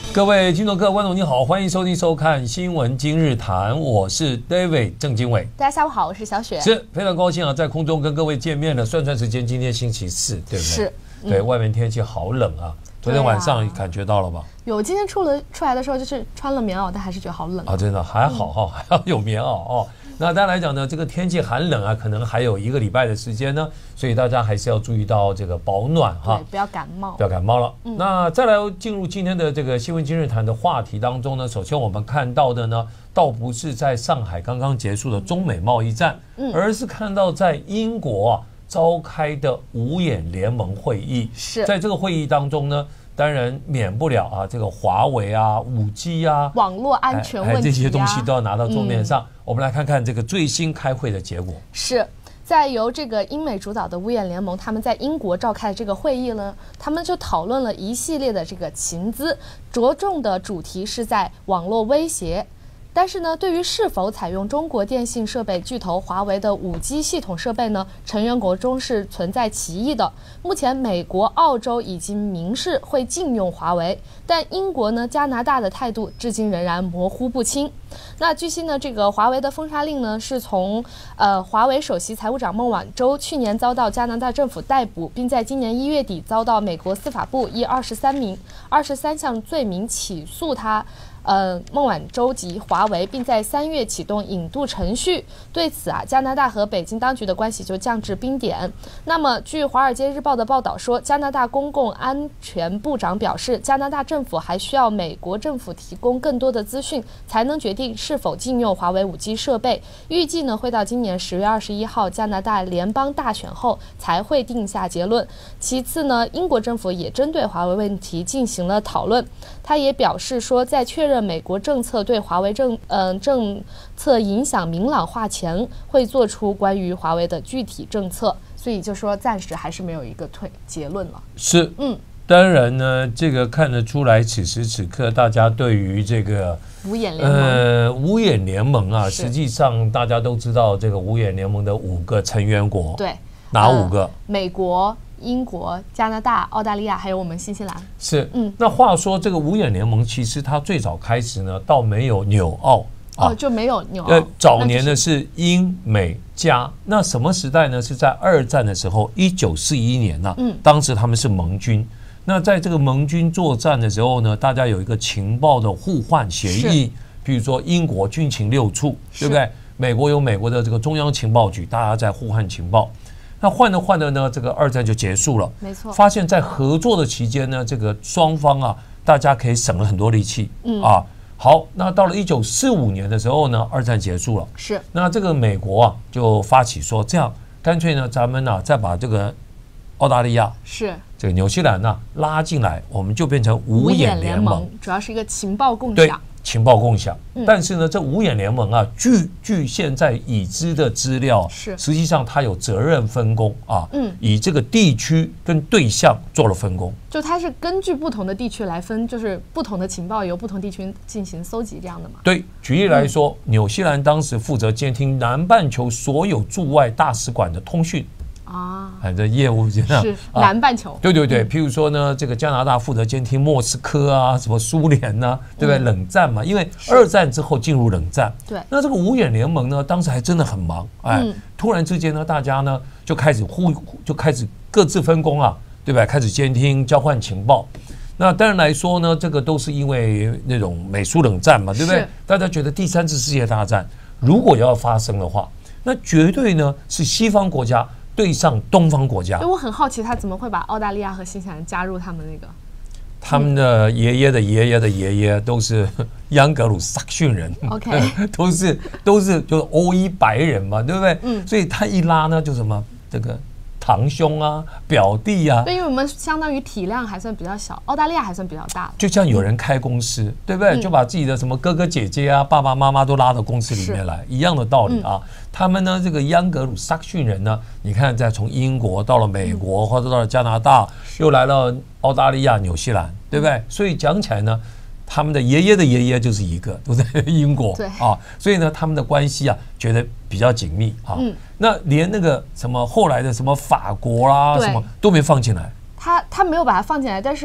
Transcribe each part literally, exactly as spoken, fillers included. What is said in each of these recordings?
各位听众、各位观众，你好，欢迎收听、收看《新闻今日谈》，我是 David 郑经纬。 大家下午好，我是小雪。 是非常高兴啊，在空中跟各位见面了。算算时间，今天星期四，对不对？ 是。嗯、 对，外面天气好冷啊。昨天晚上感觉到了吧？ 有，今天出了出来的时候就是穿了棉袄，但还是觉得好冷啊。 啊真的还好哈、哦，还要有棉袄哦。那当然来讲呢，这个天气寒冷啊，可能还有一个礼拜的时间呢，所以大家还是要注意到这个保暖哈， 对，不要感冒， 不要感冒了。嗯、那再来进入今天的这个新闻今日谈的话题当中呢，首先我们看到的呢，倒不是在上海刚刚结束的中美贸易战，嗯、而是看到在英国啊召开的五眼联盟会议。 是在这个会议当中呢，当然免不了啊，这个华为啊、五 G 啊、 网络安全问题、啊、 这些东西都要拿到桌面上。嗯、我们来看看这个最新开会的结果。 是在由这个英美主导的五眼联盟，他们在英国召开的这个会议呢，他们就讨论了一系列的这个情资，着重的主题是在网络威胁。但是呢，对于是否采用中国电信设备巨头华为的 五 G 系统设备呢，成员国中是存在歧义的。目前，美国、澳洲已经明示会禁用华为，但英国呢、加拿大的态度至今仍然模糊不清。那据悉呢，这个华为的封杀令呢，是从呃华为首席财务长孟晚舟去年遭到加拿大政府逮捕，并在今年一月底遭到美国司法部以二十三名二十三项罪名起诉他。呃，孟晚舟及华为，并在三月启动引渡程序。对此啊，加拿大和北京当局的关系就降至冰点。那么，据《华尔街日报》的报道说，加拿大公共安全部长表示，加拿大政府还需要美国政府提供更多的资讯，才能决定是否禁用华为 五 G 设备。预计呢，会到今年十月二十一号加拿大联邦大选后才会定下结论。其次呢，英国政府也针对华为问题进行了讨论。他也表示说，在确认美国政策对华为政嗯、呃、政策影响明朗化前，会做出关于华为的具体政策。所以就说暂时还是没有一个推结论了。 是，嗯，当然呢，这个看得出来，此时此刻大家对于这个五眼联盟， 呃，五眼联盟啊，实际上大家都知道这个五眼联盟的五个成员国， 对， 哪五个？ 呃、美国。英国、加拿大、澳大利亚，还有我们新西兰。 是，嗯，那话说这个五眼联盟，其实它最早开始呢，倒没有纽澳啊，哦，就没有纽澳。 呃，早年呢是英美加，那什么时代呢？是在二战的时候，一九四一年呐、啊，嗯，当时他们是盟军。那在这个盟军作战的时候呢，大家有一个情报的互换协议，比如说英国军情六处，对不对？美国有美国的这个中央情报局，大家在互换情报。那换着换着呢，这个二战就结束了。 没错， 发现在合作的期间呢，这个双方啊，大家可以省了很多力气。嗯啊，好，那到了一九四五年的时候呢，二战结束了。 是， 那这个美国啊，就发起说，这样干脆呢，咱们呢、啊、再把这个澳大利亚是这个纽西兰呢、啊、拉进来，我们就变成五眼联盟， 主要是一个情报共享。 情报共享，但是呢，这五眼联盟啊，据据现在已知的资料， 是实际上它有责任分工啊，嗯，以这个地区跟对象做了分工， 就它是根据不同的地区来分，就是不同的情报由不同地区进行搜集这样的嘛。 对，举例来说，嗯、纽西兰当时负责监听南半球所有驻外大使馆的通讯。 啊， 反正业务这样是南半球、啊， 对对对，譬如说呢，这个加拿大负责监听莫斯科啊，什么苏联呐、啊，对不对？嗯、冷战嘛，因为二战之后进入冷战， 对。 那这个五眼联盟呢，当时还真的很忙，哎，嗯、突然之间呢，大家呢就开始互就开始各自分工啊，对吧？开始监听、交换情报。那当然来说呢，这个都是因为那种美苏冷战嘛，对不对？大家觉得第三次世界大战如果要发生的话，那绝对呢是西方国家对上东方国家。 我很好奇，他怎么会把澳大利亚和新西兰加入他们那个？ 他们的爷爷的爷爷的爷爷都是央格鲁萨克逊人 ，OK， 都是都是就是欧裔白人嘛，对不对？嗯，所以他一拉呢，就什么这个堂兄啊、表弟啊。 对，因为我们相当于体量还算比较小，澳大利亚还算比较大。 就像有人开公司，嗯、对不对？就把自己的什么哥哥姐姐啊、爸爸妈妈都拉到公司里面来，一样的道理啊。嗯、他们呢，这个央格鲁萨克逊人呢，你看，再从英国到了美国，嗯、或者到了加拿大，又来到澳大利亚、纽西兰，对不对？所以讲起来呢，他们的爷爷的爷爷就是一个，都在英国啊，所以呢，他们的关系啊，觉得比较紧密啊。嗯、那连那个什么后来的什么法国啦、啊，什么都没放进来。 他他没有把它放进来，但是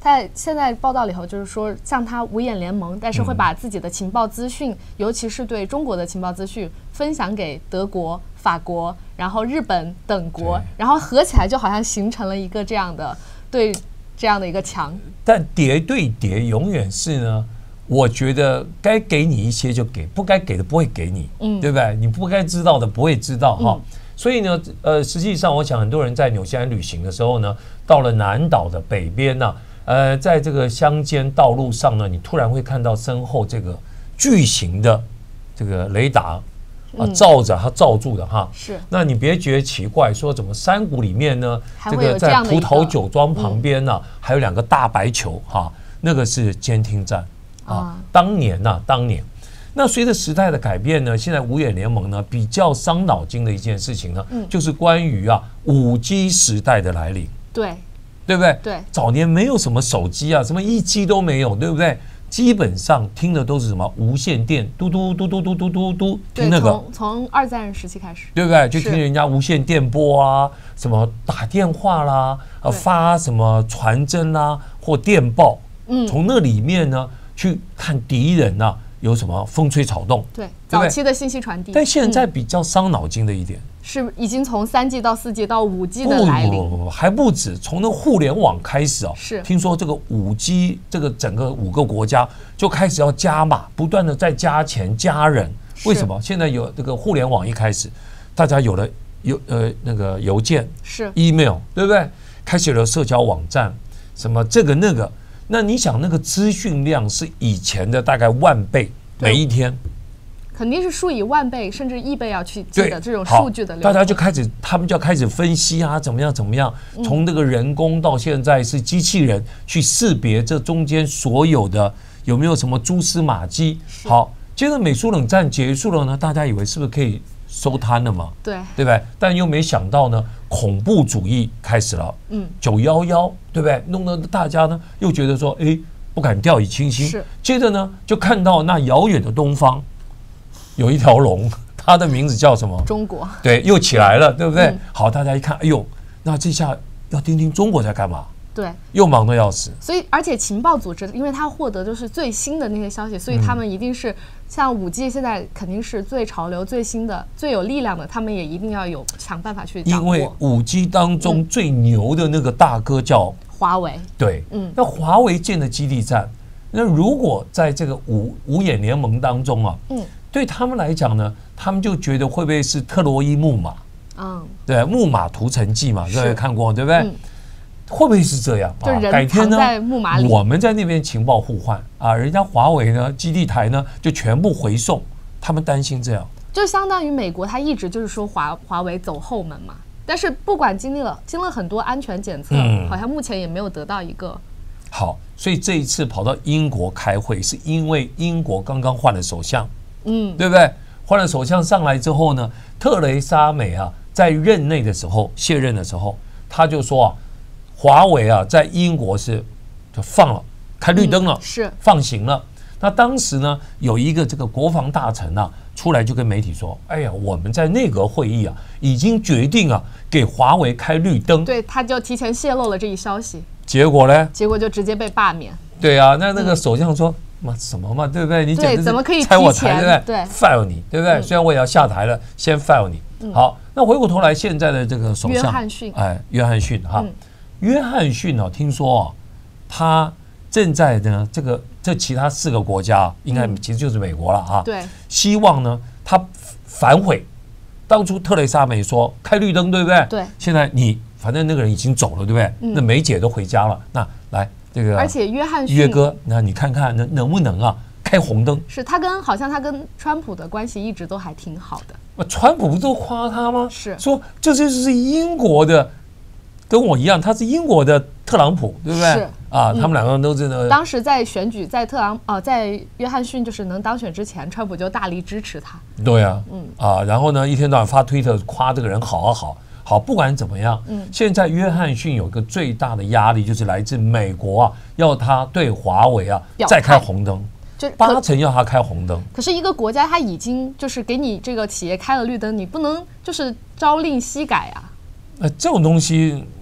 在现在报道里头，就是说像他五眼联盟，但是会把自己的情报资讯，嗯、尤其是对中国的情报资讯分享给德国、法国，然后日本等国，然后合起来就好像形成了一个这样的对这样的一个墙。 但叠对叠永远是呢。我觉得该给你一些就给，不该给的不会给你，嗯，对不对？你不该知道的不会知道哈。嗯、所以呢，呃，实际上我想很多人在纽西兰旅行的时候呢，到了南岛的北边呢、啊，呃，在这个乡间道路上呢，你突然会看到身后这个巨型的这个雷达啊，照着它罩住的哈。 是。 那你别觉得奇怪，说怎么山谷里面呢，这个在葡萄酒庄旁边呢、啊，嗯、还有两个大白球哈，那个是监听站。啊，当年呐、啊，当年，那随着时代的改变呢，现在五眼联盟呢比较伤脑筋的一件事情呢，嗯、就是关于啊五 G 时代的来临， 对， 对不对？ 对， 早年没有什么手机啊，什么一 G 都没有，对不对？基本上听的都是什么无线电，嘟嘟嘟嘟嘟嘟嘟嘟，听那个， 从从二战时期开始， 对不对？就听人家无线电波啊，什么打电话啦，呃发什么传真啦或电报，嗯，从那里面呢。去看敌人啊有什么风吹草动， 对，早期的信息传递。 但现在比较伤脑筋的一点、嗯、 是已经从三 G 到四 G 到五 G 的来临， 不不不还不止，从那互联网开始哦， 是听说这个五 G 这个整个五个国家就开始要加码，不断的在加钱加人。为什么？现在有这个互联网一开始，大家有了邮呃那个邮件是 email， 对不对？开始有了社交网站，什么这个那个。那你想，那个资讯量是以前的大概万倍，每一天， 肯定是数以万倍甚至亿倍要去记的这种数据的流。 大家就开始，他们就要开始分析啊，怎么样怎么样，从这个人工到现在是机器人去识别这中间所有的有没有什么蛛丝马迹。好，接着美苏冷战结束了呢，大家以为是不是可以收摊了嘛？ 对， 对不对？但又没想到呢，恐怖主义开始了。嗯，九一一，对不对？弄得大家呢又觉得说，哎，不敢掉以轻心。是。接着呢，就看到那遥远的东方有一条龙，它的名字叫什么？ 中国。 对，又起来了，对不对？嗯、好，大家一看，哎呦，那这下要听听中国在干嘛？ 对， 又忙得要死。 所以，而且情报组织，因为他获得就是最新的那些消息，所以他们一定是、嗯、像五 G 现在肯定是最潮流、最新的、最有力量的，他们也一定要有想办法去掌握。 因为五 G 当中最牛的那个大哥叫华为。 对，嗯，那华为建的基地站，那如果在这个五五眼联盟当中啊，嗯，对他们来讲呢，他们就觉得会不会是特洛伊木马？嗯，对，木马屠城记嘛，各位看过对不对？嗯，会不会是这样啊？改天呢， 我们在那边情报互换啊，人家华为呢基地台呢就全部回送，他们担心这样， 就相当于美国他一直就是说华华为走后门嘛，但是不管经历了经了很多安全检测，嗯、好像目前也没有得到一个好，所以这一次跑到英国开会，是因为英国刚刚换了首相，嗯，对不对？换了首相上来之后呢，特蕾莎梅啊在任内的时候卸任的时候，他就说啊。华为啊，在英国是就放了，开绿灯了，嗯、 是放行了。那当时呢，有一个这个国防大臣啊，出来就跟媒体说：“哎呀，我们在内阁会议啊，已经决定啊，给华为开绿灯。” 对，他就提前泄露了这一消息。 结果呢？ 结果就直接被罢免。 对啊，那那个首相说：“妈、嗯、什么嘛，对不对？你简直怎么可以拆我台，对不对？ 对 ？fire 你，对不对？嗯、虽然我也要下台了，先 fire 你。嗯、好，那回过头来，现在的这个首相约翰逊， 哎，约翰逊哈。嗯约翰逊哦，听说哦，他正在呢，这个这其他四个国家，应该其实就是美国了啊。 对， 希望呢，他反悔。当初特蕾莎梅说开绿灯，对不对？ 对。 现在你反正那个人已经走了，对不对？嗯、那梅姐都回家了，那来这个， 而且约翰逊约哥，那你看看能能不能啊开红灯？ 是他跟好像他跟川普的关系一直都还挺好的。 那川普不都夸他吗？ 是说这就是英国的。跟我一样，他是英国的特朗普，对不对？ 是啊，他们两个人都是呢。 当时在选举，在特朗呃，在约翰逊就是能当选之前，川普就大力支持他。 对啊，嗯啊，然后呢，一天到晚发推特夸这个人好啊好，好，不管怎么样，嗯，现在约翰逊有个最大的压力，就是来自美国啊，要他对华为啊再开红灯，就八成要他开红灯。 可是一个国家他已经就是给你这个企业开了绿灯，你不能就是朝令夕改啊。 呃，这种东西。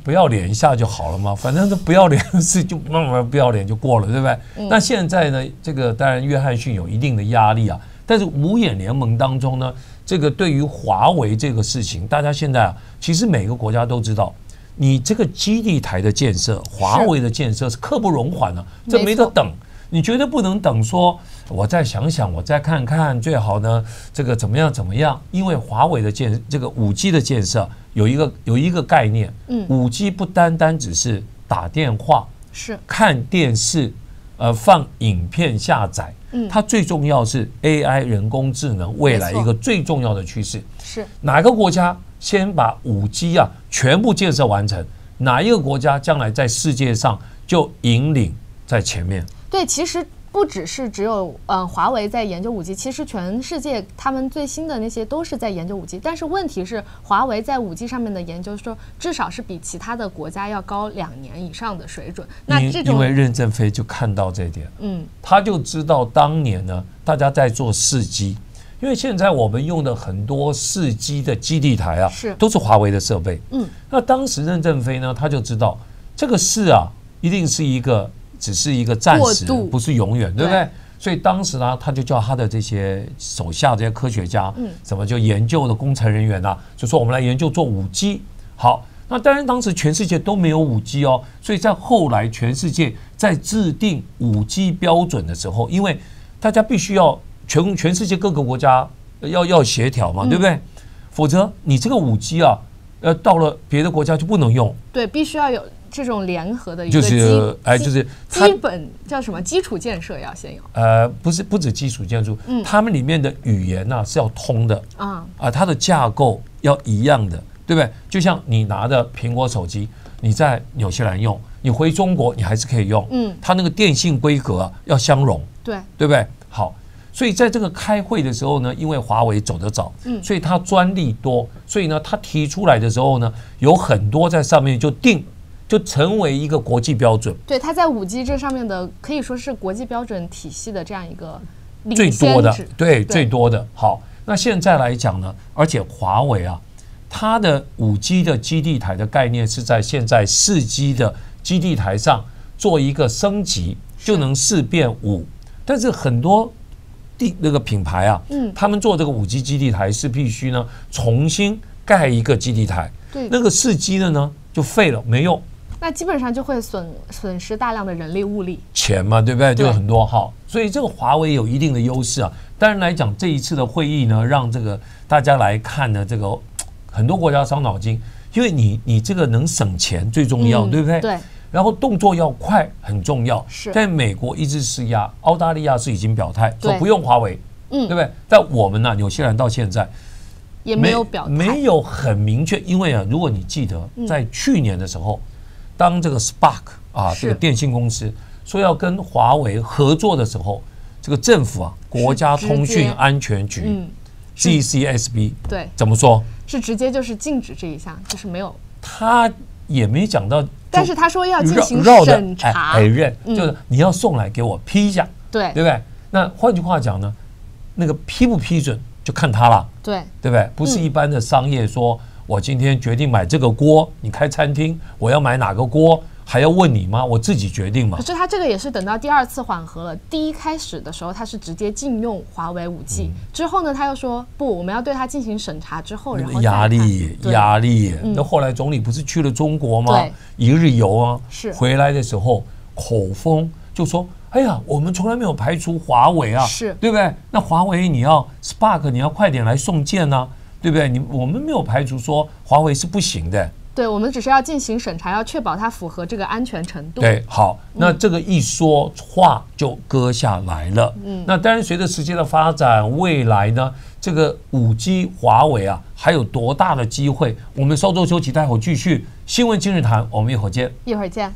不要脸一下就好了嘛，反正这不要脸的事就慢慢不要脸就过了，对不对？嗯、那现在呢，这个当然约翰逊有一定的压力啊，但是五眼联盟当中呢，这个对于华为这个事情，大家现在啊，其实每个国家都知道，你这个基地台的建设，华为的建设是刻不容缓啊，这没得等。你绝对不能等说，我再想想，我再看看，最好呢，这个怎么样怎么样？因为华为的建这个五 G 的建设有一个有一个概念，嗯，五 G 不单单只是打电话、 是看电视、呃放影片下载，嗯，它最重要是 A I 人工智能未来一个最重要的趋势。 是哪个国家先把五 G 啊全部建设完成，哪一个国家将来在世界上就引领在前面。 对，其实不只是只有呃华为在研究五 G， 其实全世界他们最新的那些都是在研究五 G。但是问题是，华为在五 G 上面的研究说，至少是比其他的国家要高两年以上的水准。那这种因为任正非就看到这一点，嗯，他就知道当年呢，大家在做四 G， 因为现在我们用的很多四 G 的基地台啊， 是都是华为的设备，嗯，那当时任正非呢，他就知道这个事啊，一定是一个。只是一个暂时，不是永远，对不对？所以当时呢，他就叫他的这些手下这些科学家，嗯，什么就研究的工程人员啊，就说我们来研究做五 G。好，那当然当时全世界都没有五 G 哦，所以在后来全世界在制定五 G 标准的时候，因为大家必须要全全世界各个国家要要协调嘛，对不对？否则你这个五 G 啊，呃，到了别的国家就不能用。 对，必须要有。这种联合的一个就是哎，就是基本叫什么基础建设要先有。 呃，不是不止基础建筑，嗯，他们里面的语言呐、啊、是要通的啊啊，它的架构要一样的，对不对？就像你拿的苹果手机，你在纽西兰用，你回中国你还是可以用，嗯，它那个电信规格啊要相容， 对对不对？好，所以在这个开会的时候呢，因为华为走得早，嗯，所以它专利多，所以呢，它提出来的时候呢，有很多在上面就定。就成为一个国际标准。 对，它在五 G 这上面的可以说是国际标准体系的这样一个最多的，对，最多的。好，那现在来讲呢，而且华为啊，它的五 G 的基地台的概念是在现在四 G 的基地台上做一个升级，就能四变五。但是很多地那个品牌啊，嗯，他们做这个五 G 基地台是必须呢重新盖一个基地台， 对， 那个四 G 的呢就废了，没用。 那基本上就会损损失大量的人力物力， 钱嘛，对不对？就有很多号，所以这个华为有一定的优势啊。当然来讲，这一次的会议呢，让这个大家来看呢，这个很多国家伤脑筋，因为你你这个能省钱最重要，嗯、对不对？ 对。 然后动作要快，很重要。 是。 但美国一直施压，澳大利亚是已经表态说不用华为，嗯，对不对？但我们呢，纽西兰到现在也没有表态， 没有很明确，因为啊，如果你记得在去年的时候。当这个 Spark 啊，这个电信公司说要跟华为合作的时候，这个政府啊，国家通讯安全局、嗯、G C S B 对怎么说？ 是直接就是禁止这一项，就是没有。 他也没讲到， 但是他说要进行审查， 哎认、嗯、就是你要送来给我批一下， 对对不对？那换句话讲呢，那个批不批准就看他了， 对对不对？不是一般的商业说。嗯我今天决定买这个锅，你开餐厅，我要买哪个锅，还要问你吗？我自己决定嘛。 可是他这个也是等到第二次缓和了，第一开始的时候他是直接禁用华为五 G，、嗯、之后呢他又说不，我们要对他进行审查之后，然后压力压力。那后来总理不是去了中国吗？一日游啊， 是回来的时候口风就说。哎呀，我们从来没有排除华为啊， 是对不对？那华为你要 Spark， 你要快点来送件啊。对不对？你我们没有排除说华为是不行的， 对，我们只是要进行审查，要确保它符合这个安全程度。 对，好，那这个一说话就割下来了。嗯，那当然随着时间的发展，未来呢，这个五 G 华为啊，还有多大的机会？我们稍作休息，待会儿继续新闻今日谈，我们一会儿见， 一会儿见。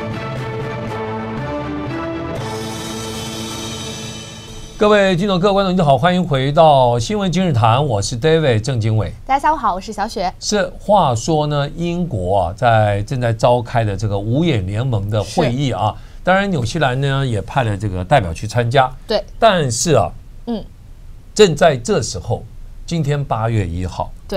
各位听众、各位观众，你好，欢迎回到新闻今日谈，我是 David 郑经纬。 大家下午好，我是小雪。 是，话说呢，英国啊，在正在召开的这个五眼联盟的会议啊，当然纽西兰呢也派了这个代表去参加。 对， 但是啊，嗯，正在这时候，今天八月一号， 对，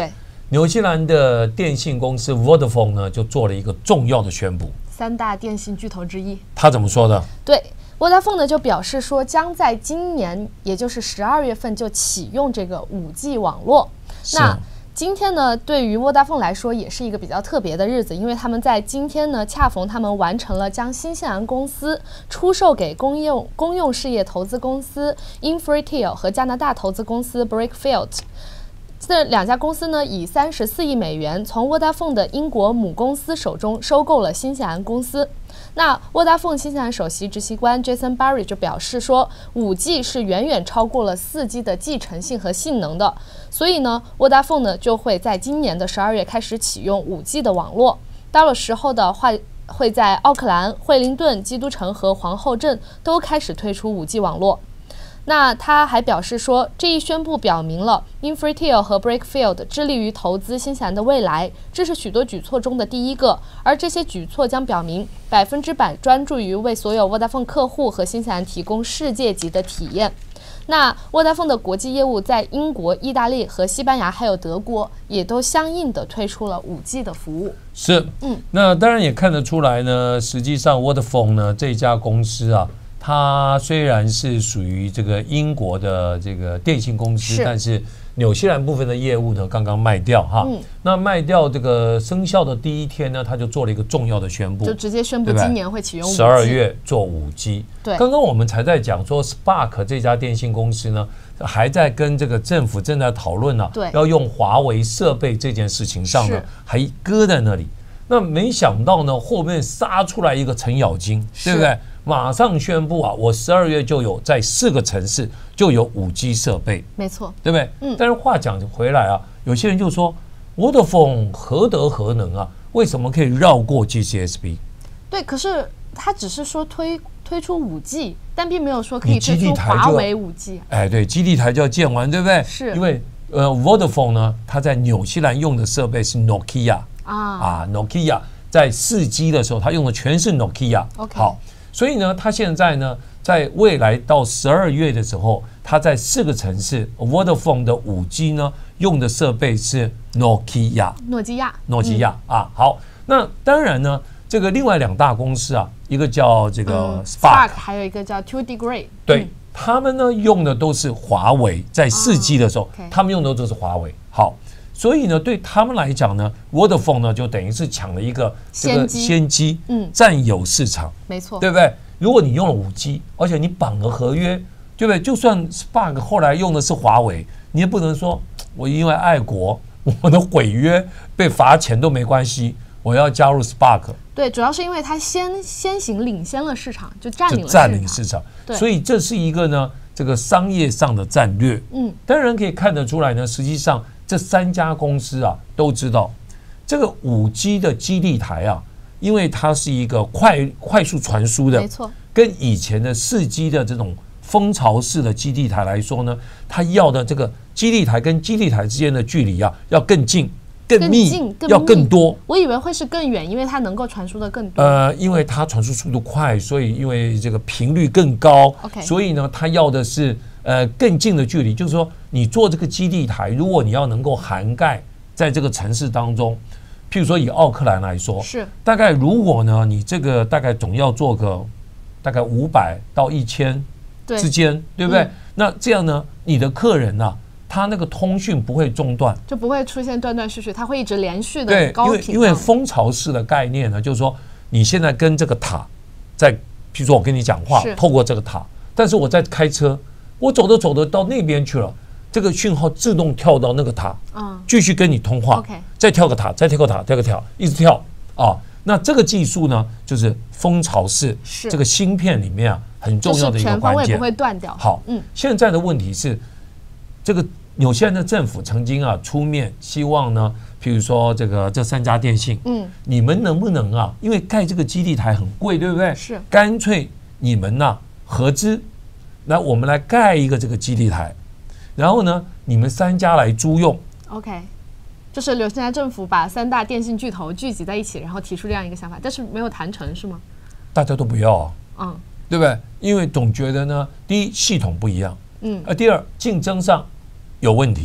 纽西兰的电信公司 Vodafone 呢就做了一个重要的宣布， 三大电信巨头之一。 他怎么说的？ 对。Vodafone 呢就表示说，将在今年，也就是十二月份就启用这个五 G 网络。那今天呢，对于 Vodafone 来说也是一个比较特别的日子，因为他们在今天呢，恰逢他们完成了将新西兰公司出售给公用公用事业投资公司 Infratel 和加拿大投资公司 Brickfield。这两家公司呢，以三十四亿美元从 Vodafone 的英国母公司手中收购了新西兰公司。那 Vodafone 新西兰首席执行官 Jason Barry 就表示说， 五 G 是远远超过了四 G 的继承性和性能的，所以呢 Vodafone 呢就会在今年的十二月开始启用 五 G 的网络，到了时候的话，会在奥克兰、惠灵顿、基督城和皇后镇都开始推出 五 G 网络。那他还表示说，这一宣布表明了 Infratel 和 Brickfield 致力于投资新西兰的未来，这是许多举措中的第一个，而这些举措将表明百分之百专注于为所有 Vodafone 客户和新西兰提供世界级的体验。那 Vodafone 的国际业务在英国、意大利和西班牙还有德国也都相应的推出了 五 G 的服务。 是，嗯，那当然也看得出来呢，实际上 Vodafone 呢这家公司啊，它虽然是属于这个英国的这个电信公司，但是纽西兰部分的业务呢刚刚卖掉哈。嗯、那卖掉这个生效的第一天呢，他就做了一个重要的宣布， 就直接宣布今年会启用五 G， 十二月做五 G。 对， 刚刚我们才在讲说 Spark 这家电信公司呢，还在跟这个政府正在讨论呢，要用华为设备这件事情上呢，还搁在那里。那没想到呢，后面杀出来一个程咬金，对不对？马上宣布啊，我十二月就有在四个城市就有五 G 设备， 没错， 对不对？嗯。但是话讲回来啊，有些人就说 Vodafone 何德何能啊？为什么可以绕过 G C S B？ 对，可是他只是说推推出五 G， 但并没有说可以推出华为五 G。 哎，对，基地台就要建完，对不对？ 是。 因为呃 ，Vodafone 呢，它在纽西兰用的设备是 Nokia 啊啊 ，Nokia 在四 G 的时候，它用的全是 Nokia。OK。好。所以呢，它现在呢，在未来到十二月的时候，它在四个城市 ，Vodafone 的五 G 呢用的设备是 Nokia， 诺基亚， 诺基亚啊。好，那当然呢，这个另外两大公司啊，一个叫这个 Spark， 还有一个叫 Two Degree， 对，他们呢用的都是华为，在四 G 的时候，他们用的都是华为。好。所以呢，对他们来讲呢 ，Vodafone 呢就等于是抢了一个这个先机，嗯，占有市场， 没错， 对不对？如果你用了五 G， 而且你绑了合约，对不对？就算 Spark 后来用的是华为，你也不能说我因为爱国，我的毁约被罚钱都没关系，我要加入 Spark。 对，主要是因为它先先行领先了市场，就占领了占领市场，所以这是一个呢这个商业上的战略。嗯，当然可以看得出来呢，实际上。这三家公司啊都知道，这个五 G 的基地台啊，因为它是一个快快速传输的， 没错， 跟以前的四 G 的这种蜂巢式的基地台来说呢，它要的这个基地台跟基地台之间的距离啊要更近、更密、要更多。 我以为会是更远，因为它能够传输的更多。 呃，因为它传输速度快，所以因为这个频率更高， okay. 所以呢，它要的是。呃，更近的距离，就是说，你做这个基地台，如果你要能够涵盖在这个城市当中，譬如说以奥克兰来说， 是大概如果呢，你这个大概总要做个大概五百到一千之间， 对, 对不对？嗯、那这样呢，你的客人啊，他那个通讯不会中断， 就不会出现断断续续，它会一直连续的高频。 对，因为因为蜂巢式的概念呢，就是说，你现在跟这个塔在，譬如说我跟你讲话，透过这个塔，但是我在开车。我走着走着到那边去了，这个讯号自动跳到那个塔，嗯，继续跟你通话， okay. 再跳个塔，再跳个塔，跳个跳，一直跳啊。那这个技术呢，就是蜂巢式这个芯片里面啊很重要的一个关键， 全方位不会断掉。 好，嗯，现在的问题是，这个纽西兰的政府曾经啊出面希望呢，譬如说这个这三家电信，嗯，你们能不能啊，因为盖这个基地台很贵，对不对？ 是， 干脆你们呐、啊、合资。那我们来盖一个这个基地台，然后呢，你们三家来租用。 OK， 就是纽西兰政府把三大电信巨头聚集在一起，然后提出这样一个想法，但是没有谈成，是吗？ 大家都不要啊， 嗯， 对不对？因为总觉得呢，第一系统不一样，嗯，啊，第二竞争上有问题，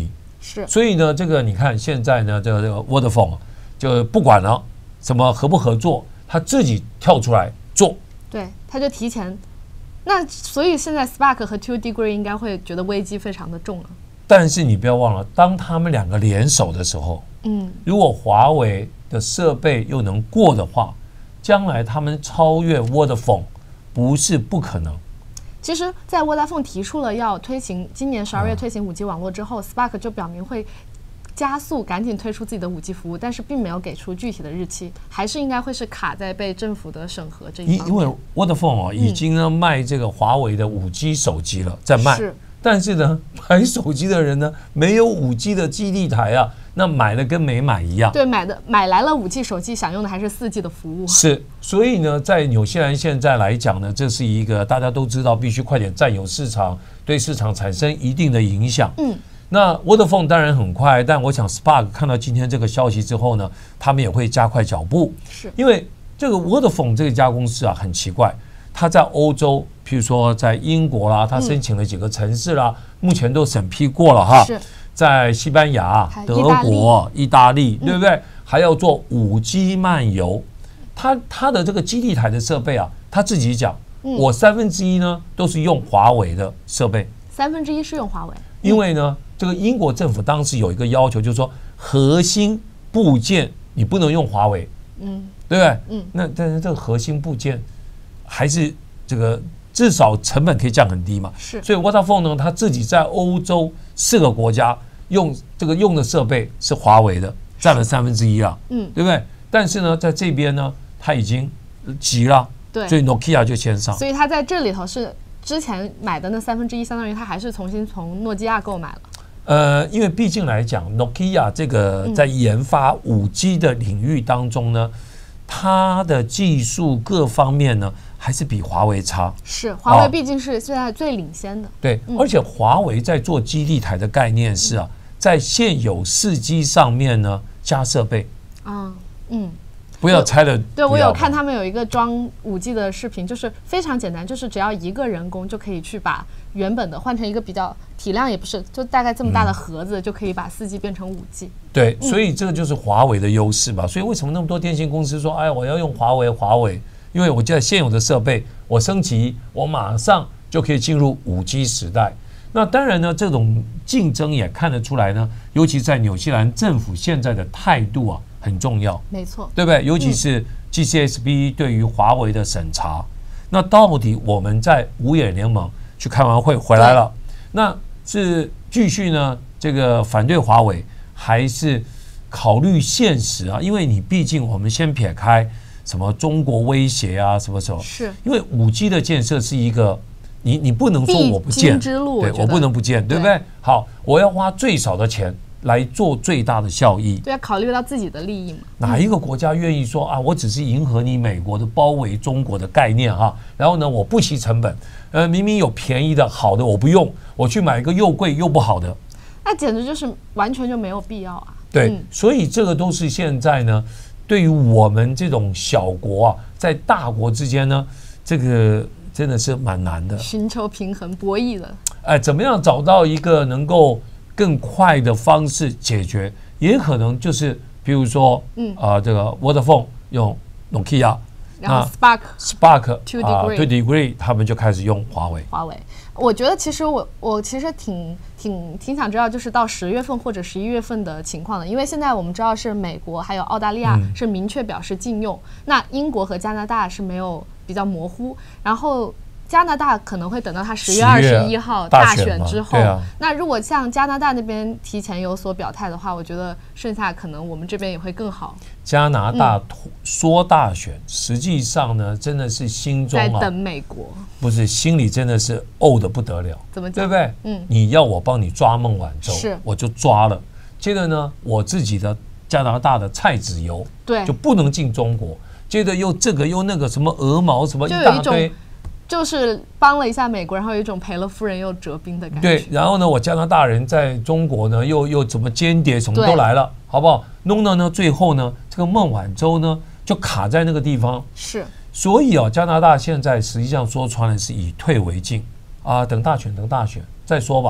是， 所以呢，这个你看现在呢，这个这个 Vodafone 就不管了什么合不合作，他自己跳出来做， 对，他就提前。那所以现在 Spark 和 Two Degree 应该会觉得危机非常的重了。 但是你不要忘了，当他们两个联手的时候， 嗯， 如果华为的设备又能过的话，将来他们超越 Vodafone 不是不可能。 其实，在 Vodafone 提出了要推行今年十二月推行五 G 网络之后、嗯、，Spark 就表明会加速赶紧推出自己的五 G 服务，但是并没有给出具体的日期，还是应该会是卡在被政府的审核这一方面。 因为 Vodafone 啊，已经呢卖这个华为的五 G 手机了，在卖。 是。 但是呢，买手机的人呢，没有五 G 的基地台啊，那买的跟没买一样。 对，买的买来了五 G 手机，享用的还是四 G 的服务。 是，所以呢，在纽西兰现在来讲呢，这是一个大家都知道，必须快点占有市场，对市场产生一定的影响。 嗯。 那 Vodafone 当然很快，但我想 Spark 看到今天这个消息之后呢，他们也会加快脚步。 是， 因为这个 Vodafone 这家公司啊，很奇怪。他在欧洲，譬如说在英国啦，他申请了几个城市啦，嗯、目前都审批过了哈。 是， 在西班牙、德国、意大利，对不对？嗯、还要做五 G 漫游。他他的这个基地台的设备啊，他自己讲，嗯、我三分之一呢都是用华为的设备。 三分之一是用华为， 因为呢，这个英国政府当时有一个要求，就是说核心部件你不能用华为，嗯，对不对？嗯，那但是这个核心部件。还是这个至少成本可以降很低嘛， 是， 所以 Vodafone 呢，他自己在欧洲四个国家用这个用的设备是华为的，占了三分之一了，嗯，对不对？但是呢，在这边呢，他已经急了， 对， 所以 Nokia 就先上， 所以他在这里头是之前买的那三分之一，相当于他还是重新从诺基亚购买了。 呃，因为毕竟来讲 ，Nokia 这个在研发五 G 的领域当中呢，它的技术各方面呢。还是比华为差， 是华为毕竟是现在最领先的。 对，嗯、而且华为在做基地台的概念是啊，在现有四 G 上面呢加设备。啊，嗯，不要拆了。 对，我有看他们有一个装五 G 的视频，就是非常简单，就是只要一个人工就可以去把原本的换成一个比较体量也不是，就大概这么大的盒子，嗯、就可以把四 G 变成五 G。 对，所以这个就是华为的优势吧。所以为什么那么多电信公司说，哎，我要用华为，华为？因为我在现有的设备，我升级，我马上就可以进入五 G 时代。那当然呢，这种竞争也看得出来呢，尤其在纽西兰政府现在的态度啊很重要， 没错， 对不对？尤其是 G C S B 对于华为的审查。那到底我们在五眼联盟去开完会回来了，那是继续呢这个反对华为，还是考虑现实啊？因为你毕竟我们先撇开。什么中国威胁啊？什么时候？ 是因为五 G 的建设是一个，你你不能说我不建， 对， 我不能不建，对不对？好，我要花最少的钱来做最大的效益， 对，要考虑到自己的利益嘛。 哪一个国家愿意说啊，我只是迎合你美国的包围中国的概念哈？然后呢，我不惜成本，呃，明明有便宜的好的我不用，我去买一个又贵又不好的， 那简直就是完全就没有必要啊。 对，嗯、所以这个都是现在呢。对于我们这种小国啊，在大国之间呢，这个真的是蛮难的， 寻求平衡博弈的。 哎，怎么样找到一个能够更快的方式解决？也可能就是，比如说，嗯啊、呃，这个 Vodafone 用 Nokia， 然后 Spark Spark Two Degree Two Degree 他们就开始用华为。 华为。我觉得其实我我其实挺挺挺想知道，就是到十月份或者十一月份的情况的，因为现在我们知道是美国还有澳大利亚是明确表示禁用，嗯、那英国和加拿大是没有比较模糊，然后加拿大可能会等到它十月二十一号大选之后， 啊、 那如果像加拿大那边提前有所表态的话，我觉得剩下可能我们这边也会更好。 加拿大说大选，嗯、实际上呢，真的是心中、啊、 在等美国， 不是心里真的是怄得不得了。 怎么讲？ 对不对？嗯，你要我帮你抓孟晚舟，是我就抓了。接着呢，我自己的加拿大的菜籽油， 对， 就不能进中国。接着又这个又那个什么鹅毛什么一大堆。 就是帮了一下美国，然后有一种赔了夫人又折兵的感觉。 对，然后呢，我加拿大人在中国呢，又又怎么间谍，什么都来了，好不好？弄到呢，最后呢，这个孟晚舟呢就卡在那个地方。 是， 所以啊，加拿大现在实际上说穿了是以退为进啊，等大选，等大选再说吧。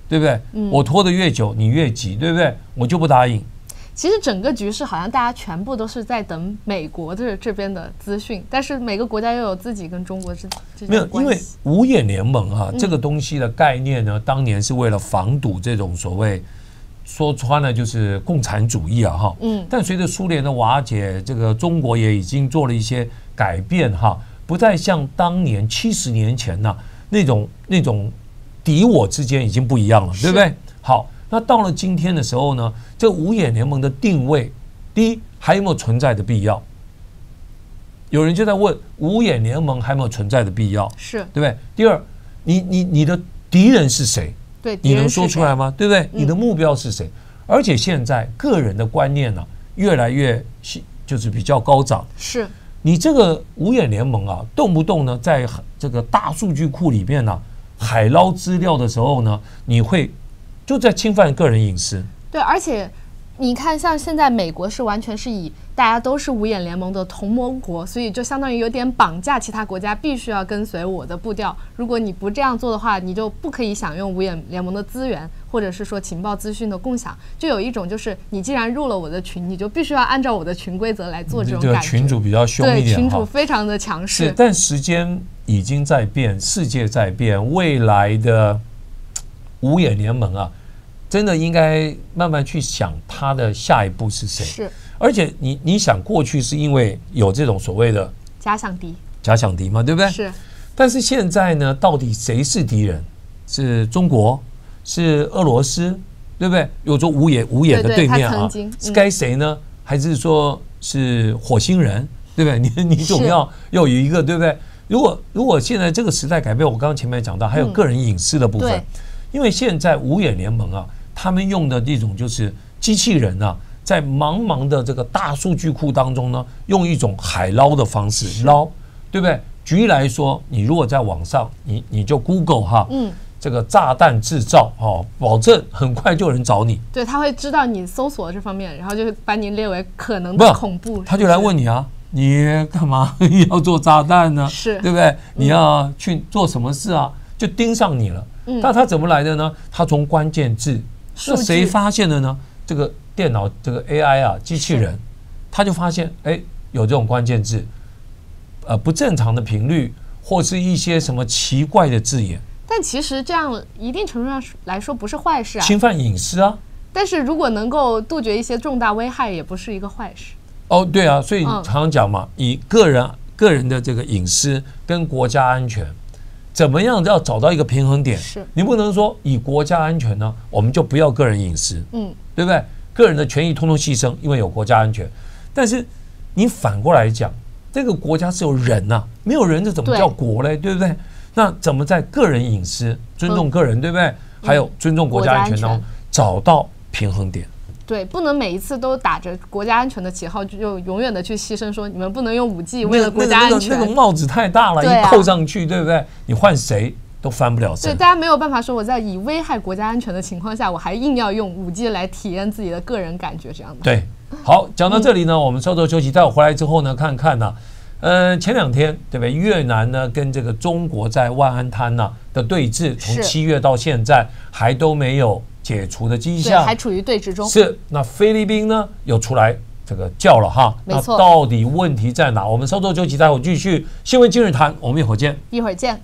对不对？嗯、我拖得越久，你越急，对不对？我就不答应。 其实整个局势好像大家全部都是在等美国这这边的资讯，但是每个国家又有自己跟中国之之间的关系。 没有，因为五眼联盟啊、嗯、这个东西的概念呢，当年是为了防堵这种所谓说穿了就是共产主义啊哈。嗯。但随着苏联的瓦解，这个中国也已经做了一些改变哈，不再像当年七十年前呢、啊、那种那种敌我之间已经不一样了，对不对？好。那到了今天的时候呢，这五眼联盟的定位，第一还有没有存在的必要？有人就在问五眼联盟还有没有存在的必要？ 是对不对？第二，你你你的敌人是谁？ 对， 你能说出来吗？对不对？你的目标是谁？而且现在个人的观念呢、啊，越来越就是比较高涨。 是你这个五眼联盟啊，动不动呢，在这个大数据库里面呢、啊，海捞资料的时候呢，你会。就在侵犯个人隐私。 对，而且你看，像现在美国是完全是以大家都是五眼联盟的同盟国，所以就相当于有点绑架其他国家必须要跟随我的步调。如果你不这样做的话，你就不可以享用五眼联盟的资源，或者是说情报资讯的共享。就有一种就是你既然入了我的群，你就必须要按照我的群规则来做这种感觉。 群主比较凶一点， 对，群主非常的强势。 是，但时间已经在变，世界在变，未来的五眼联盟啊，真的应该慢慢去想他的下一步是谁。 是， 而且你你想，过去是因为有这种所谓的假想敌， 假想敌嘛，对不对？ 是。 但是现在呢，到底谁是敌人？是中国？是俄罗斯？对不对？有说五眼五眼的对面啊，是该谁呢？还是说是火星人？对不对？你你总要要有一个，对不对？如果如果现在这个时代改变，我刚刚前面讲到，还有个人隐私的部分。因为现在五眼联盟啊，他们用的这种就是机器人啊，在茫茫的这个大数据库当中呢，用一种海捞的方式捞，对不对？举例来说，你如果在网上，你你就 Google 哈，嗯，这个炸弹制造哦，保证很快就有人找你。 对，他会知道你搜索这方面，然后就把你列为可能的恐怖。 他就来问你啊，你干嘛要做炸弹呢？ 是， 对不对？你要去做什么事啊？就盯上你了。那他怎么来的呢？他从关键字，那谁发现的呢？这个电脑这个 A I 啊，机器人，他就发现，哎，有这种关键字，呃，不正常的频率，或是一些什么奇怪的字眼。 但其实这样一定程度上来说不是坏事啊， 侵犯隐私啊。 但是如果能够杜绝一些重大危害，也不是一个坏事。 哦，对啊，所以常常讲嘛，以个人个人的这个隐私跟国家安全。怎么样要找到一个平衡点？ 是你不能说以国家安全呢，我们就不要个人隐私，嗯，对不对？个人的权益通通牺牲，因为有国家安全。但是你反过来讲，这个国家是有人呐、啊，没有人这怎么叫国嘞？对不对？那怎么在个人隐私、尊重个人，对不对？还有尊重国家安全当中找到平衡点？ 对，不能每一次都打着国家安全的旗号，就永远的去牺牲，说你们不能用五 G 为了国家安全， 那个帽子太大了，一扣上去，对不对？你换谁都翻不了身。 对，大家没有办法说我在以危害国家安全的情况下，我还硬要用五 G 来体验自己的个人感觉，这样的。 对，好，讲到这里呢，我们稍作休息，待会回来之后呢，看看呢、啊，呃，前两天对不对？越南呢跟这个中国在万安滩呢的对峙，从七月到现在还都没有解除的迹象， 还处于对峙中。 是，那菲律宾呢又出来这个叫了哈， 没错。 那到底问题在哪？我们稍作休息，待会继续新闻今日谈，我们一会儿见。 一会儿见。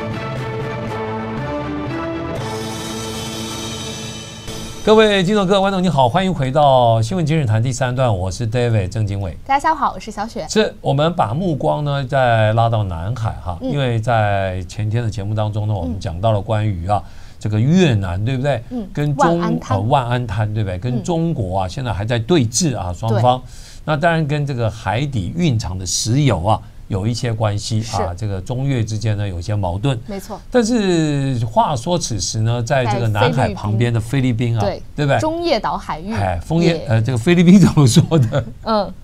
各位听众、各位观众，你好，欢迎回到新闻今日谈第三段，我是 David 郑经纬。 大家下午好，我是小雪。 是我们把目光呢再拉到南海哈，嗯、因为在前天的节目当中呢，我们讲到了关于啊。嗯这个越南对不对？嗯，跟中啊万安滩对不对？跟中国啊现在还在对峙啊，双方。那当然跟这个海底蕴藏的石油啊有一些关系啊。这个中越之间呢有一些矛盾。 没错。 但是话说此时呢，在这个南海旁边的菲律宾啊， 对对不对？ 中业岛海域。 哎，枫叶呃，这个菲律宾怎么说的？ 嗯。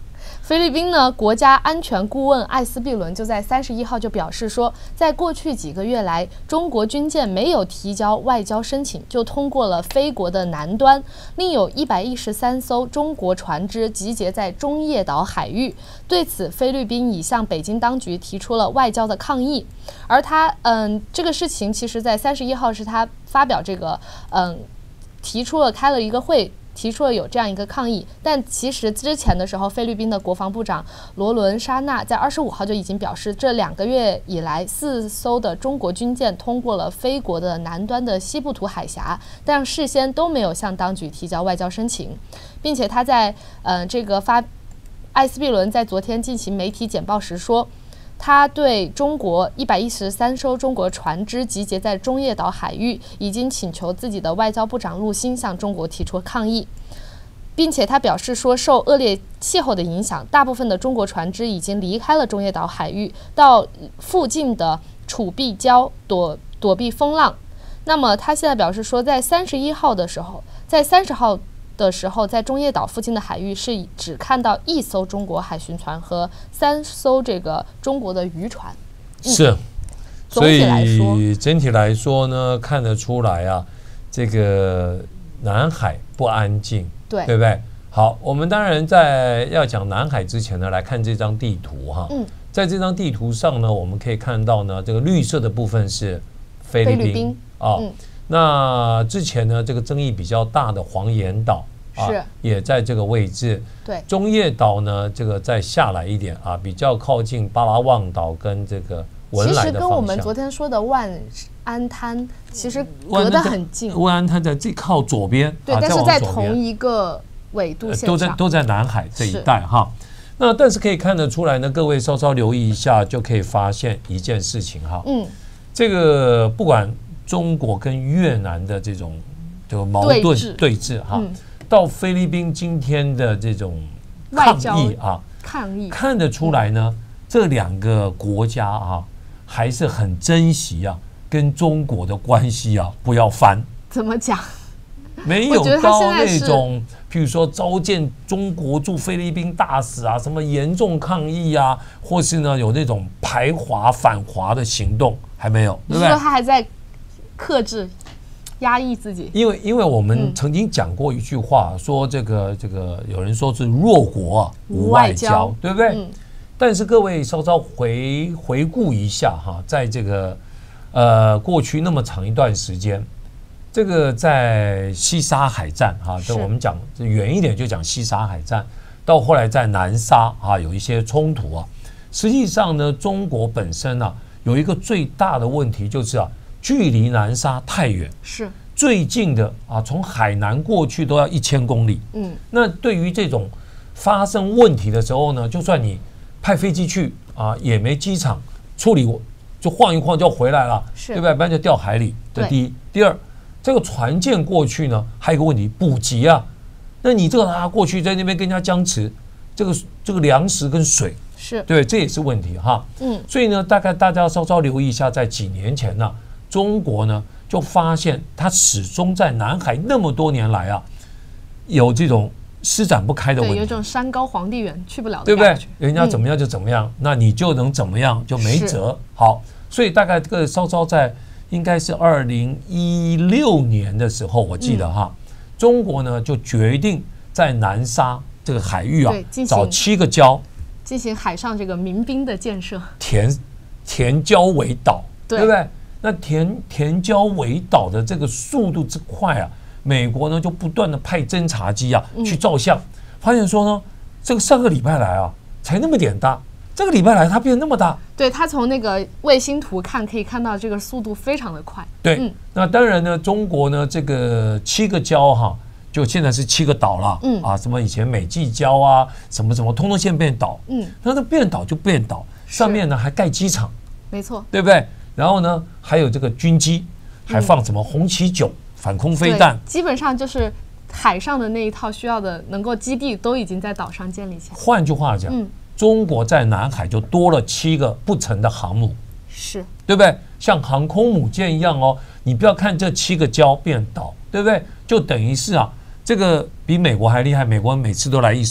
菲律宾呢，国家安全顾问艾斯毕伦就在三十一号就表示说，在过去几个月来，中国军舰没有提交外交申请，就通过了菲国的南端，另有一百一十三艘中国船只集结在中业岛海域。对此，菲律宾已向北京当局提出了外交的抗议。而他，嗯，这个事情其实在三十一号是他发表这个，嗯，提出了开了一个会。提出了有这样一个抗议，但其实之前的时候，菲律宾的国防部长罗伦沙纳在二十五号就已经表示，这两个月以来，四艘的中国军舰通过了菲国的南端的西部图海峡，但事先都没有向当局提交外交申请，并且他在呃这个发艾斯毕伦在昨天进行媒体简报时说，他对中国一百一十三艘中国船只集结在中业岛海域，已经请求自己的外交部长陆星向中国提出抗议，并且他表示说，受恶劣气候的影响，大部分的中国船只已经离开了中业岛海域，到附近的楚碧礁躲躲避风浪。那么他现在表示说，在三十一号的时候，在三十号。的时候，在中业岛附近的海域是只看到一艘中国海巡船和三艘这个中国的渔船。 嗯、是， 所以整体来说呢，看得出来啊，这个南海不安静， 对对不对？好，我们当然在要讲南海之前呢，来看这张地图哈。嗯，在这张地图上呢，我们可以看到呢，这个绿色的部分是菲律宾啊。嗯，那之前呢，这个争议比较大的黄岩岛啊，也在这个位置。 对， 中业岛呢，这个再下来一点啊，比较靠近巴拉望岛跟这个文莱的方向。其实跟我们昨天说的万安滩其实隔得很近。 万安滩在最靠左边， 对，但是在同一个纬度线上， 都在都在南海这一带哈。那但是可以看得出来呢，各位稍稍留意一下，就可以发现一件事情哈。嗯，这个不管中国跟越南的这种这个矛盾对峙哈，嗯、到菲律宾今天的这种抗议啊， 抗议看得出来呢，这两个国家啊还是很珍惜啊跟中国的关系啊不要翻。 怎么讲？ 没有到那种，譬如说召见中国驻菲律宾大使啊，什么严重抗议啊，或是呢有那种排华反华的行动，还没有，对不对？ 你说他还在克制、压抑自己， 因为因为我们曾经讲过一句话，嗯、说这个这个有人说是弱国、啊、无外交，对不对？嗯、但是各位稍稍回回顾一下哈，在这个呃过去那么长一段时间，这个在西沙海战哈，这我们讲远一点就讲西沙海战，到后来在南沙啊有一些冲突啊，实际上呢，中国本身啊有一个最大的问题就是啊。距离南沙太远， 是最近的啊，从海南过去都要一千公里。嗯，那对于这种发生问题的时候呢，就算你派飞机去啊，也没机场处理，就晃一晃就回来了，对不对？不然就掉海里。这第一，第二，这个船舰过去呢，还有一个问题，补给啊。那你这个啊过去在那边跟人家僵持，这个这个粮食跟水是对，这也是问题哈。嗯，所以呢，大概大家要稍稍留意一下，在几年前呢、啊。中国呢，就发现它始终在南海那么多年来啊，有这种施展不开的问题， 有一种山高皇帝远去不了的， 对不对？人家怎么样就怎么样，嗯、那你就能怎么样就没辙。好，所以大概这个稍稍在应该是二零一六年的时候，我记得哈，嗯、中国呢就决定在南沙这个海域啊，找七个礁进行海上这个民兵的建设， 填填礁围岛，对不对？那填填礁围岛的这个速度之快啊，美国呢就不断的派侦察机啊去照相，发现说呢，这个上个礼拜来啊才那么点大，这个礼拜来它变那么大。 对，它从那个卫星图看可以看到这个速度非常的快。 对，嗯、那当然呢，中国呢这个七个礁哈，就现在是七个岛了，嗯啊，什么以前美济礁啊，什么什么，通通现变岛，嗯，那它变岛就变岛，上面呢还盖机场， 没错， 对不对？然后呢，还有这个军机，还放什么红旗九反空飞弹， 基本上就是海上的那一套需要的能够基地都已经在岛上建立起来。 换句话讲，嗯、中国在南海就多了七个不成的航母， 是对不对？像航空母舰一样哦，你不要看这七个礁变岛，对不对？就等于是啊，这个比美国还厉害，美国每次都来一艘，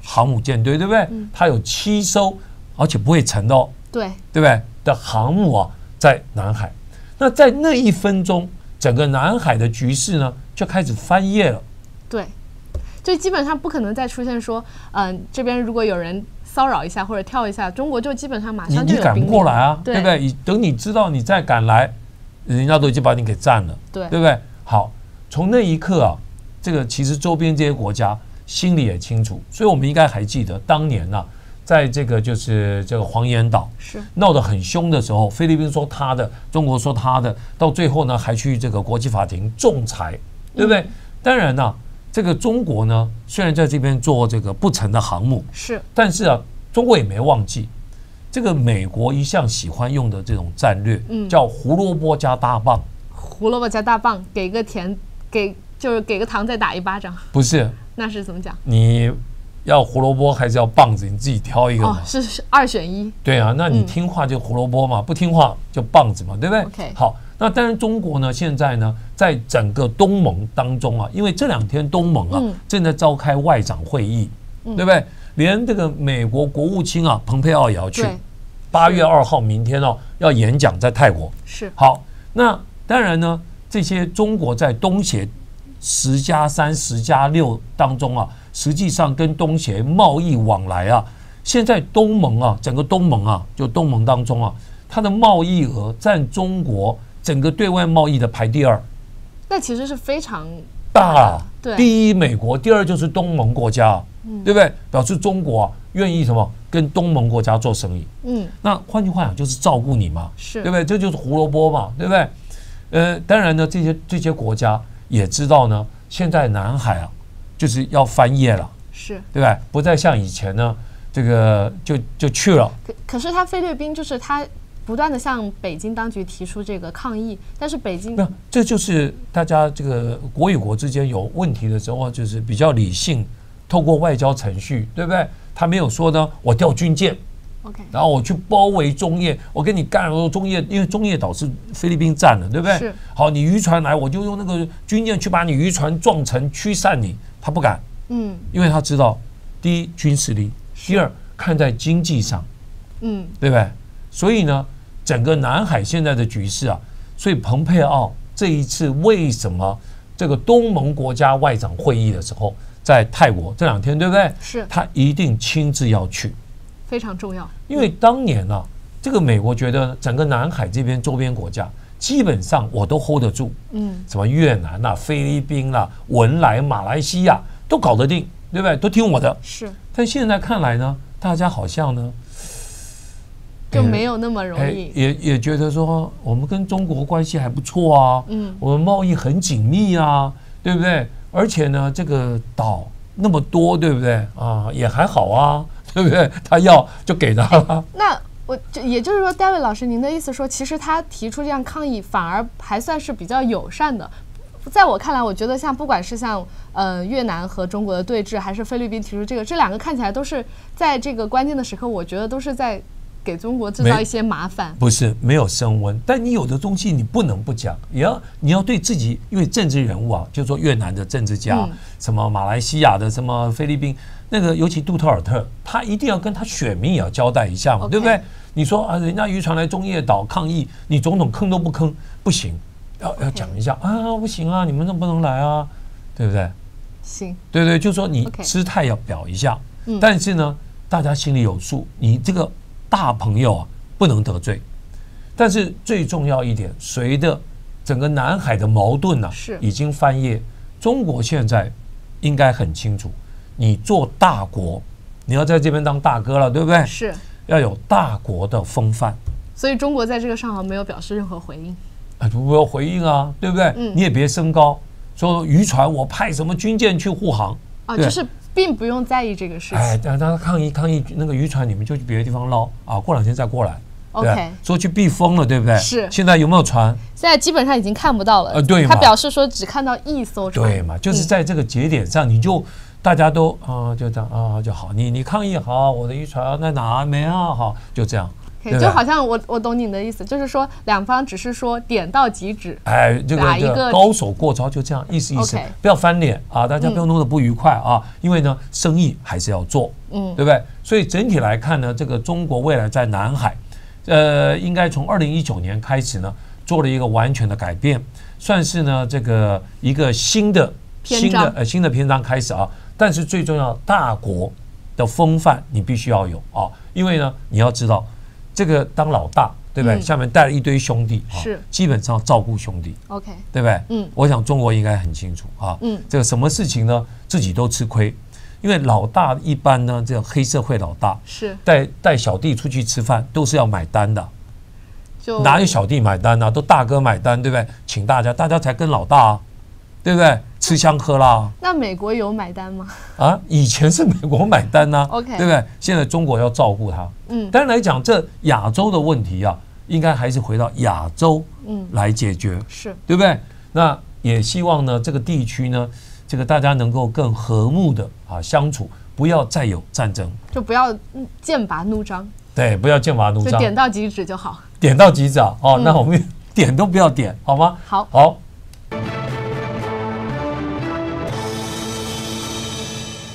航母舰队，对不对？它有七艘，而且不会沉的哦， 对对不对？的航母啊，在南海。那在那一分钟，整个南海的局势呢就开始翻页了。 对，就基本上不可能再出现说，嗯、呃，这边如果有人骚扰一下或者跳一下，中国就基本上马上就有兵力。 你你赶不过来啊， 对对不对？等你知道你再赶来，人家都已经把你给占了， 对对不对？好，从那一刻啊，这个其实周边这些国家心里也清楚，所以我们应该还记得当年呢、啊，在这个就是这个黄岩岛是闹得很凶的时候，菲律宾说他的，中国说他的，到最后呢还去这个国际法庭仲裁，对不对？嗯、当然呢、啊，这个中国呢虽然在这边做这个不成的航母是， 但是啊，中国也没忘记。这个美国一向喜欢用的这种战略，嗯、叫胡萝卜加大棒。 胡萝卜加大棒，给个甜，给就是给个糖再打一巴掌。 不是， 那是怎么讲？ 你要胡萝卜还是要棒子？你自己挑一个嘛。 哦，是是二选一。 对啊，那你听话就胡萝卜嘛，嗯、不听话就棒子嘛，对不对 ？OK。 好，那当然中国呢，现在呢，在整个东盟当中啊，因为这两天东盟啊、嗯、正在召开外长会议，嗯、对不对？连这个美国国务卿啊，蓬佩奥也要去。八月二号，明天哦，要演讲在泰国。 是。 好，那当然呢，这些中国在东协十加三、十加六当中啊，实际上跟东协贸易往来啊，现在东盟啊，整个东盟啊，就东盟当中啊，它的贸易额占中国整个对外贸易的排第二。 那其实是非常大啊。 对。 第一美国，第二就是东盟国家、啊，嗯、对不对？表示中国啊愿意什么跟东盟国家做生意。嗯。那换句话讲，就是照顾你嘛， 是对不对？这就是胡萝卜嘛，对不对？呃，当然呢，这些这些国家也知道呢，现在南海啊，就是要翻页了， 是对吧？不再像以前呢，这个就就去了。 可可是他菲律宾就是他不断的向北京当局提出这个抗议，但是北京那这就是大家这个国与国之间有问题的时候，就是比较理性，透过外交程序，对不对？他没有说呢，我调军舰。 Okay. 然后我去包围中业，我跟你干，我中业，因为中业岛是菲律宾占的，对不对？ 是。 好，你渔船来，我就用那个军舰去把你渔船撞沉，驱散你。他不敢，嗯，因为他知道，第一军事力，第二看在经济上，嗯，对不对？所以呢，整个南海现在的局势啊，所以蓬佩奥这一次为什么这个东盟国家外长会议的时候，在泰国这两天，对不对？ 是。 他一定亲自要去。 非常重要， 因为当年啊，这个美国觉得整个南海这边周边国家基本上我都 hold 得住，嗯，什么越南啦、菲律宾啦、文莱、马来西亚都搞得定，对不对？都听我的。 是。 但现在看来呢，大家好像呢就没有那么容易， 也也觉得说我们跟中国关系还不错啊，嗯，我们贸易很紧密啊，对不对？而且呢，这个岛那么多，对不对啊？也还好啊。对不对？他要就给他了。 那我就也就是说，戴维老师，您的意思说，其实他提出这样抗议，反而还算是比较友善的。在我看来，我觉得像不管是像呃越南和中国的对峙，还是菲律宾提出这个，这两个看起来都是在这个关键的时刻，我觉得都是在给中国制造一些麻烦。 不是没有升温，但你有的东西你不能不讲，也要你要对自己，因为政治人物啊，就说越南的政治家，嗯、什么马来西亚的，什么菲律宾。那个尤其杜特尔特，他一定要跟他选民也要交代一下嘛， okay. 对不对？你说啊，人家渔船来中业岛抗议，你总统吭都不吭，不行，要要讲一下 okay. 啊，不行啊，你们能不能来啊？对不对？ 行， 对对，就说你姿态要表一下， okay. 但是呢，大家心里有数，你这个大朋友啊不能得罪。但是最重要一点，随着整个南海的矛盾呢、啊，已经翻页，中国现在应该很清楚。你做大国，你要在这边当大哥了，对不对？ 是， 要有大国的风范。 所以中国在这个上好没有表示任何回应。 啊，不要回应啊，对不对？嗯、你也别升高，说渔船我派什么军舰去护航啊，就是并不用在意这个事情。哎， 让他抗议抗议，那个渔船你们就去别的地方捞啊，过两天再过来。 OK， 说去避风了，对不对？ 是。 现在有没有船？ 现在基本上已经看不到了。 呃，对嘛。 他表示说只看到一艘船。 对嘛，就是在这个节点上，你就。大家都啊、呃、就这样啊就好，你你抗议好，我的渔船在哪没啊？好，就这样。 ，OK， 就好像我我懂你的意思，就是说两方只是说点到即止， 哎，这个打一个高手过招就这样，意思意思 OK， 不要翻脸啊，大家不要弄得不愉快啊，因为呢，生意还是要做，嗯，对不对？所以整体来看呢，这个中国未来在南海，呃，应该从二零一九年开始呢，做了一个完全的改变，算是呢这个一个新的新的呃新的篇章开始啊。但是最重要，大国的风范你必须要有啊，因为呢，你要知道这个当老大，对不对？嗯、下面带了一堆兄弟， 是基本上照顾兄弟 ，OK， 对不对？ 嗯， 我想中国应该很清楚啊，嗯，这个什么事情呢，自己都吃亏，因为老大一般呢，这个黑社会老大是带带小弟出去吃饭都是要买单的， 就哪有小弟买单啊？都大哥买单，对不对？请大家，大家才跟老大啊，对不对？吃香喝辣。 那美国有买单吗？ 啊，以前是美国买单呐、啊、 ，OK， 对不对？现在中国要照顾他。嗯，当然来讲，这亚洲的问题啊，应该还是回到亚洲嗯来解决， 嗯、是对不对？那也希望呢，这个地区呢，这个大家能够更和睦的啊相处，不要再有战争， 就不要剑拔弩张。 对，不要剑拔弩张， 就点到即止就好。 点到即止啊！哦，嗯、那我们点都不要点，好吗？ 好， 好。